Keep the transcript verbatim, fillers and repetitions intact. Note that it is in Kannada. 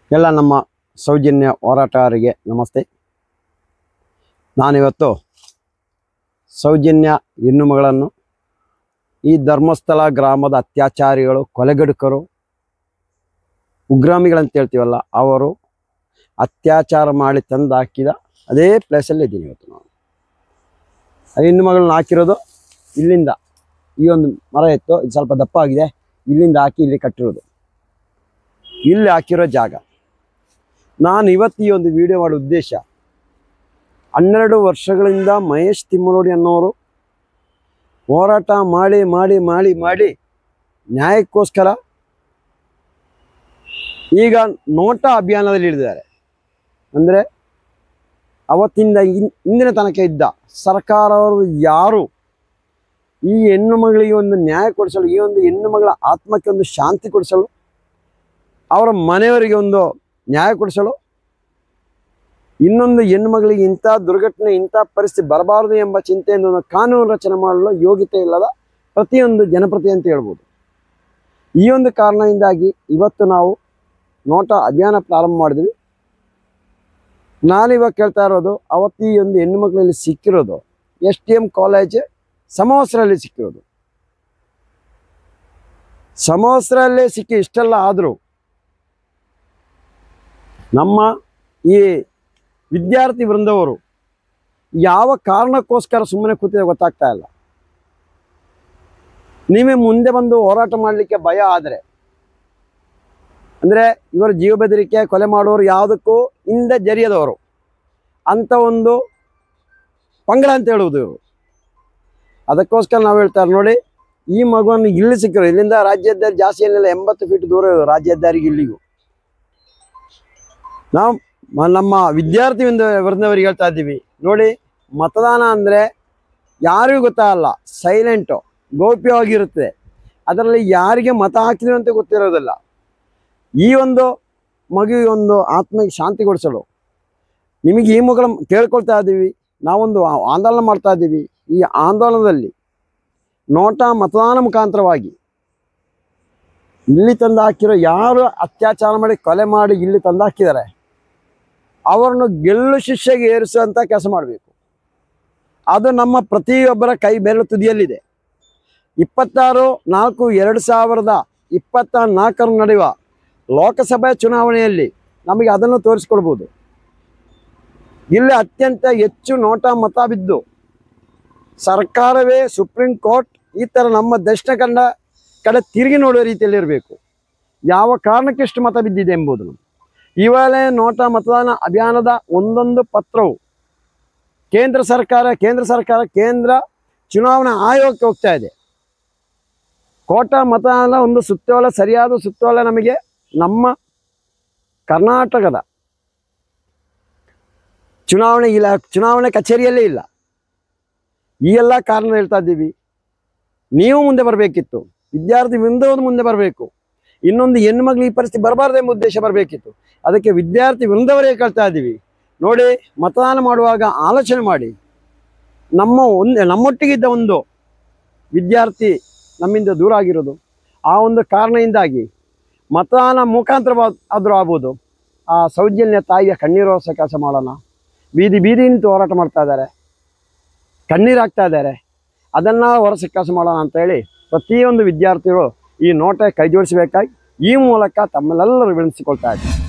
ಎಲ್ಲ ನಮ್ಮ ಸೌಜನ್ಯ ಹೋರಾಟಗಾರರಿಗೆ ನಮಸ್ತೆ. ನಾನಿವತ್ತು ಸೌಜನ್ಯ ಹೆಣ್ಣು ಮಗಳನ್ನು ಈ ಧರ್ಮಸ್ಥಳ ಗ್ರಾಮದ ಅತ್ಯಾಚಾರಿಗಳು, ಕೊಲೆಗಡುಕರು, ಉಗ್ರಾಮಿಗಳಂತ ಹೇಳ್ತೀವಲ್ಲ, ಅವರು ಅತ್ಯಾಚಾರ ಮಾಡಿ ತಂದು ಹಾಕಿದ ಅದೇ ಪ್ಲೇಸಲ್ಲಿ ಇದ್ದೀನಿ ಇವತ್ತು. ನಾನು ಆ ಹೆಣ್ಣು ಮಗಳನ್ನ ಹಾಕಿರೋದು ಇಲ್ಲಿಂದ, ಈ ಒಂದು ಮರ ಇತ್ತು, ಇದು ಸ್ವಲ್ಪ ದಪ್ಪ ಆಗಿದೆ, ಇಲ್ಲಿಂದ ಹಾಕಿ ಇಲ್ಲಿ ಕಟ್ಟಿರೋದು, ಇಲ್ಲಿ ಹಾಕಿರೋ ಜಾಗ. ನಾನು ಇವತ್ತು ಈ ಒಂದು ವಿಡಿಯೋ ಮಾಡೋ ಉದ್ದೇಶ, ಹನ್ನೆರಡು ವರ್ಷಗಳಿಂದ ಮಹೇಶ್ ತಿಮ್ಮರೋಡಿ ಅನ್ನೋರು ಹೋರಾಟ ಮಾಡಿ ಮಾಡಿ ಮಾಡಿ ಮಾಡಿ ನ್ಯಾಯಕ್ಕೋಸ್ಕರ ಈಗ ನೋಟ ಅಭಿಯಾನದಲ್ಲಿ ಹಿಡಿದಿದ್ದಾರೆ. ಅಂದರೆ ಅವತ್ತಿಂದ ಇಂದಿನ ತನಕ ಇದ್ದ ಸರ್ಕಾರವರು ಯಾರು ಈ ಹೆಣ್ಣು ಮಗಳಿಗೆ ಒಂದು ನ್ಯಾಯ ಕೊಡಿಸಲು, ಈ ಒಂದು ಹೆಣ್ಣು ಮಗಳ ಆತ್ಮಕ್ಕೆ ಒಂದು ಶಾಂತಿ ಕೊಡಿಸಲು, ಅವರ ಮನೆಯವರಿಗೆ ಒಂದು ನ್ಯಾಯ ಕೊಡಿಸಲು, ಇನ್ನೊಂದು ಹೆಣ್ಣು ಮಗಳಿಗೆ ಇಂಥ ದುರ್ಘಟನೆ, ಇಂಥ ಪರಿಸ್ಥಿತಿ ಬರಬಾರದು ಎಂಬ ಚಿಂತೆಯಿಂದ ಒಂದು ಕಾನೂನು ರಚನೆ ಮಾಡಲು ಯೋಗ್ಯತೆ ಇಲ್ಲದ ಪ್ರತಿಯೊಂದು ಜನಪ್ರತಿ ಅಂತ ಹೇಳ್ಬೋದು. ಈ ಒಂದು ಕಾರಣದಿಂದಾಗಿ ಇವತ್ತು ನಾವು ನೋಟ ಅಭಿಯಾನ ಪ್ರಾರಂಭ ಮಾಡಿದ್ವಿ. ನಾನಿವಾಗ ಕೇಳ್ತಾ ಇರೋದು, ಅವತ್ತು ಈ ಒಂದು ಹೆಣ್ಣು ಮಕ್ಕಳಲ್ಲಿ ಸಿಕ್ಕಿರೋದು ಎಸ್ ಟಿ ಎಮ್ ಕಾಲೇಜ್ ಸಮವಸ್ತ್ರದಲ್ಲಿ ಸಿಕ್ಕಿರೋದು. ಸಮವಸ್ತ್ರಲ್ಲೇ ಸಿಕ್ಕಿ ಇಷ್ಟೆಲ್ಲ ಆದರೂ ನಮ್ಮ ಈ ವಿದ್ಯಾರ್ಥಿ ವೃಂದವರು ಯಾವ ಕಾರಣಕ್ಕೋಸ್ಕರ ಸುಮ್ಮನೆ ಕೂತಿದೆ ಗೊತ್ತಾಗ್ತಾ ಇಲ್ಲ. ನೀವೇ ಮುಂದೆ ಬಂದು ಹೋರಾಟ ಮಾಡಲಿಕ್ಕೆ ಭಯ ಆದರೆ, ಅಂದರೆ ಇವರು ಜೀವ ಬೆದರಿಕೆ, ಕೊಲೆ ಮಾಡುವವರು ಯಾವುದಕ್ಕೂ ಹಿಂದೆ ಜರಿಯದವರು ಅಂತ ಒಂದು ಪಂಗಡ ಅಂತ ಹೇಳುವುದು ಇವರು. ಅದಕ್ಕೋಸ್ಕರ ನಾವು ಹೇಳ್ತಾರೆ ನೋಡಿ, ಈ ಮಗುವನ್ನು ಇಲ್ಲಿ ಸಿಕ್ಕಿರೋ, ಇಲ್ಲಿಂದ ರಾಜ್ಯ ಹೆದ್ದಾರಿ ಜಾಸ್ತಿ ಏನಿಲ್ಲ, ಎಂಬತ್ತು ಫೀಟ್ ದೂರ ಇರೋದು ರಾಜ್ಯ ಹೆದ್ದಾರಿಗೆ ಇಲ್ಲಿಗೂ. ನಾವು ನಮ್ಮ ವಿದ್ಯಾರ್ಥಿ ವೃಂದವರಿಗೆ ಹೇಳ್ತಾ ಇದ್ದೀವಿ ನೋಡಿ, ಮತದಾನ ಅಂದರೆ ಯಾರಿಗೂ ಗೊತ್ತಾಗಲ್ಲ, ಸೈಲೆಂಟು, ಗೌಪ್ಯವಾಗಿರುತ್ತೆ. ಅದರಲ್ಲಿ ಯಾರಿಗೆ ಮತ ಹಾಕಿದ್ರು ಅಂತ ಗೊತ್ತಿರೋದಿಲ್ಲ. ಈ ಒಂದು ಮಗುವಿಗೆ ಒಂದು ಆತ್ಮಕ್ಕೆ ಶಾಂತಿ ಕೊಡಿಸಲು ನಿಮಗೆ ಈ ಮಕ್ಕಳ ಕೇಳ್ಕೊಳ್ತಾ ಇದ್ದೀವಿ. ನಾವೊಂದು ಆಂದೋಲನ ಮಾಡ್ತಾ ಇದ್ದೀವಿ. ಈ ಆಂದೋಲನದಲ್ಲಿ ನೋಟ ಮತದಾನ ಮುಖಾಂತರವಾಗಿ ಇಲ್ಲಿ ತಂದು ಹಾಕಿರೋ, ಯಾರು ಅತ್ಯಾಚಾರ ಮಾಡಿ ಕೊಲೆ ಮಾಡಿ ಇಲ್ಲಿ ತಂದು ಹಾಕಿದ್ದಾರೆ ಅವರನ್ನು ಗೆಲ್ಲು ಶಿಕ್ಷೆಗೆ ಏರಿಸುವಂಥ ಕೆಲಸ ಮಾಡಬೇಕು. ಅದು ನಮ್ಮ ಪ್ರತಿಯೊಬ್ಬರ ಕೈ ಬೆರಳು ತುದಿಯಲ್ಲಿದೆ. ಇಪ್ಪತ್ತಾರು ನಾಲ್ಕು ಎರಡು ಸಾವಿರದ ಇಪ್ಪತ್ತ ನಾಲ್ಕರ ನಡೆಯುವ ಲೋಕಸಭೆ ಚುನಾವಣೆಯಲ್ಲಿ ನಮಗೆ ಅದನ್ನು ತೋರಿಸ್ಕೊಡ್ಬೋದು. ಇಲ್ಲಿ ಅತ್ಯಂತ ಹೆಚ್ಚು ನೋಟ ಮತ ಬಿದ್ದು ಸರ್ಕಾರವೇ, ಸುಪ್ರೀಂ ಕೋರ್ಟ್ ಈ ಥರ ನಮ್ಮ ದಕ್ಷಿಣ ಕನ್ನಡ ಕಡೆ ತಿರುಗಿ ನೋಡುವ ರೀತಿಯಲ್ಲಿ ಇರಬೇಕು. ಯಾವ ಕಾರಣಕ್ಕೆ ಎಷ್ಟು ಮತ ಬಿದ್ದಿದೆ ಎಂಬುದು. ಇವಾಗಲೇ ನೋಟ ಮತದಾನ ಅಭಿಯಾನದ ಒಂದೊಂದು ಪತ್ರವು ಕೇಂದ್ರ ಸರ್ಕಾರ ಕೇಂದ್ರ ಸರ್ಕಾರ ಕೇಂದ್ರ ಚುನಾವಣಾ ಆಯೋಗಕ್ಕೆ ಹೋಗ್ತಾ ಇದೆ. ಕೋಟ ಮತದಾನ ಒಂದು ಸುತ್ತೋಲೆ, ಸರಿಯಾದ ಸುತ್ತೋಲೆ ನಮಗೆ ನಮ್ಮ ಕರ್ನಾಟಕದ ಚುನಾವಣೆ ಇಲ್ಲ, ಚುನಾವಣೆ ಕಚೇರಿಯಲ್ಲೇ ಇಲ್ಲ. ಈ ಎಲ್ಲ ಕಾರಣ ಹೇಳ್ತಾ ಇದ್ದೀವಿ. ನೀವು ಮುಂದೆ ಬರಬೇಕಿತ್ತು, ವಿದ್ಯಾರ್ಥಿ ವೃಂದವನ್ನು ಮುಂದೆ ಬರಬೇಕು. ಇನ್ನೊಂದು ಹೆಣ್ಣು ಮಗಳು ಈ ಪರಿಸ್ಥಿತಿ ಬರಬಾರ್ದು ಎಂಬ ಉದ್ದೇಶ ಬರಬೇಕಿತ್ತು. ಅದಕ್ಕೆ ವಿದ್ಯಾರ್ಥಿ ವೃಂದವರೇ ಕೇಳ್ತಾ ಇದ್ದೀವಿ ನೋಡಿ, ಮತದಾನ ಮಾಡುವಾಗ ಆಲೋಚನೆ ಮಾಡಿ. ನಮ್ಮ ಒಂದು ನಮ್ಮೊಟ್ಟಿಗಿದ್ದ ಒಂದು ವಿದ್ಯಾರ್ಥಿ ನಮ್ಮಿಂದ ದೂರ ಆಗಿರೋದು, ಆ ಒಂದು ಕಾರಣದಿಂದಾಗಿ ಮತದಾನ ಮುಖಾಂತರ ಆದರೂ ಆಗ್ಬೋದು. ಆ ಸೌಜನ್ಯ ತಾಯಿಯ ಕಣ್ಣೀರು ಒರೆಸೋ ಕೆಲಸ ಮಾಡೋಣ. ಬೀದಿ ಬೀದಿ ನಿಂತು ಹೋರಾಟ ಮಾಡ್ತಾ ಇದ್ದಾರೆ, ಕಣ್ಣೀರು ಹಾಕ್ತಾ ಇದ್ದಾರೆ, ಅದನ್ನು ಒರೆಸೋ ಕೆಲಸ ಮಾಡೋಣ ಅಂತೇಳಿ ಪ್ರತಿಯೊಂದು ವಿದ್ಯಾರ್ಥಿಗಳು ಈ ನೋಟ ಕೈ ಜೋಡಿಸಬೇಕಾಗಿ ಈ ಮೂಲಕ ತಮ್ಮನ್ನೆಲ್ಲರೂ ವಿನಂತಿಸಿಕೊಳ್ತಾ ಇದ್ದಾರೆ.